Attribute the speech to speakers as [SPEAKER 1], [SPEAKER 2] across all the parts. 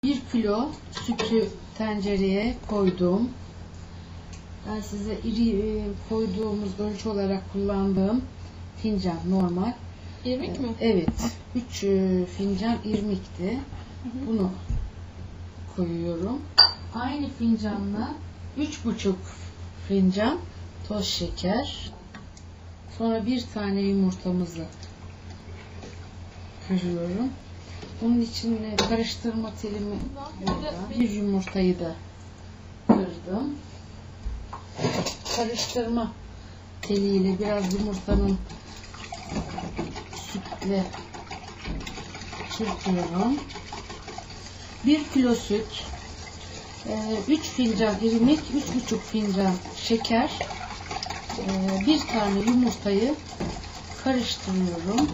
[SPEAKER 1] 1 kilo sütü tencereye koydum. Ben size iri koyduğumuz ölçü olarak kullandığım fincan normal.
[SPEAKER 2] İrmik mi?
[SPEAKER 1] Evet. 3 fincan irmikti. Bunu koyuyorum. Aynı fincanla 3,5 fincan toz şeker. Sonra bir tane yumurtamızı kırıyorum. Bunun için karıştırma telimi burada. Bir yumurtayı da kırdım. Karıştırma teliyle biraz yumurtanın sütle çırpıyorum. 1 kilo süt, 3 fincan irmik, 3,5 fincan şeker, bir tane yumurtayı karıştırıyorum.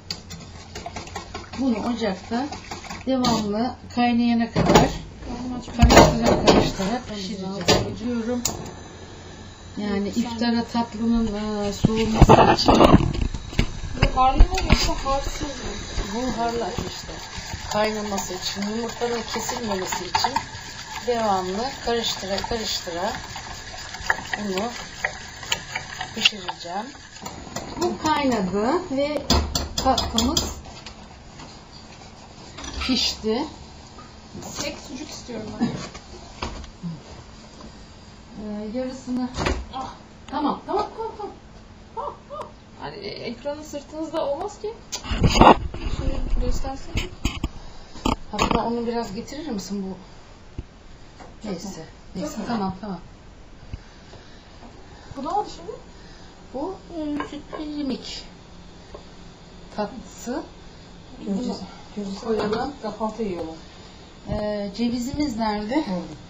[SPEAKER 1] Bunu ocakta devamlı kaynayana kadar karıştıra pişireceğim. Yani iftara tatlının soğuması için.
[SPEAKER 2] Bu harlı mı yoksa harsız mı?
[SPEAKER 1] Bu harlı işte. Kaynaması için, yumurtanın kesilmemesi için devamlı karıştıra bunu pişireceğim. Bu kaynadı ve tatlımız pişti.
[SPEAKER 2] Tek sucuk istiyorum ben.
[SPEAKER 1] Yarısını tamam.
[SPEAKER 2] Hani ekranın sırtınızda olmaz ki. Şöyle göstersen.
[SPEAKER 1] Hatta onu biraz getirir misin bu? Neyse. Tamam.
[SPEAKER 2] Bu ne oldu şimdi?
[SPEAKER 1] Bu sütlü irmik tatlısı. Bunu koyalım.
[SPEAKER 3] Kahvaltı yiyorlar.
[SPEAKER 1] Cevizimiz nerede?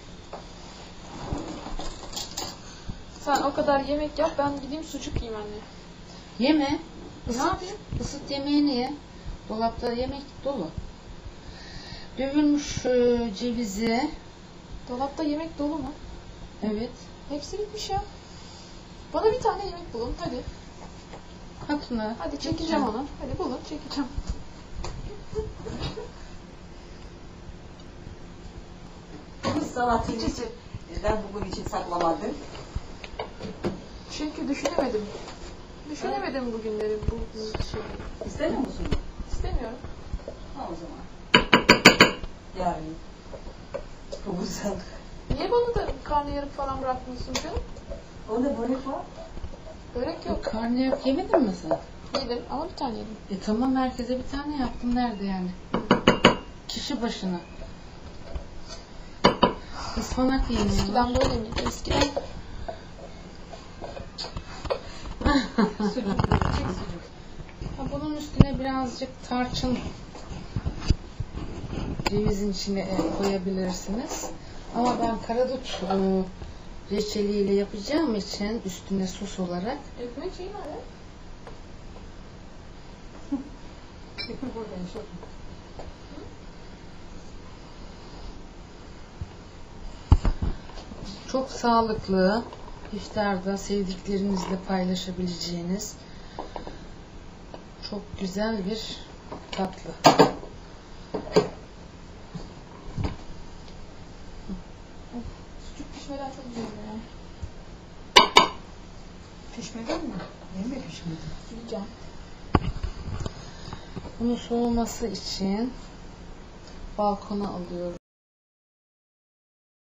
[SPEAKER 2] Sen o kadar yemek yap, ben gideyim sucuk yiyeyim anne.
[SPEAKER 1] Yeme.
[SPEAKER 2] Ne yapayım?
[SPEAKER 1] Isıt yemeğini ye. Dolapta yemek dolu. Dövülmüş cevizi.
[SPEAKER 2] Dolapta yemek dolu mu?
[SPEAKER 1] Evet.
[SPEAKER 2] Hepsi bitmiş ya. Bana bir tane yemek bulun, hadi.
[SPEAKER 1] Hatuna.
[SPEAKER 2] Hadi çekeceğim onu. Hadi bulun, çekeceğim.
[SPEAKER 3] Kız sanatçısı neden bugün için saklamadın?
[SPEAKER 2] Çünkü düşünemedim. Düşünemedim bugünleri, bu şeyi.
[SPEAKER 3] İstemiyor musun?
[SPEAKER 2] İstemiyorum.
[SPEAKER 3] Ha o zaman. Yarın. Bu güzel.
[SPEAKER 2] Niye bana da karnıyarık falan bırakmıyorsun canım?
[SPEAKER 3] O ne börek var?
[SPEAKER 2] Börek yok.
[SPEAKER 1] Karnıyarık yemedin mi sen?
[SPEAKER 2] Yedim ama bir tane yedim.
[SPEAKER 1] Tamam, herkese bir tane yaptım. Nerede yani? Kişi başına. Ispanak yemiyor.
[SPEAKER 2] Eskiden böyle miydi? Eskiden.
[SPEAKER 1] Bunun üstüne birazcık tarçın cevizin içine koyabilirsiniz. Ama ben karadut reçeliyle yapacağım için üstüne sos olarak
[SPEAKER 2] Ekmek şeyi var ya.
[SPEAKER 3] Buradan çok.
[SPEAKER 1] çok sağlıklı, iftarda sevdiklerinizle paylaşabileceğiniz çok güzel bir tatlı.
[SPEAKER 2] Sucuk pişmeden çok güzel ya.
[SPEAKER 3] Pişmedin mi? Niye mi pişmedin?
[SPEAKER 2] Yiyeceğim.
[SPEAKER 1] Bunun soğuması için balkona alıyorum.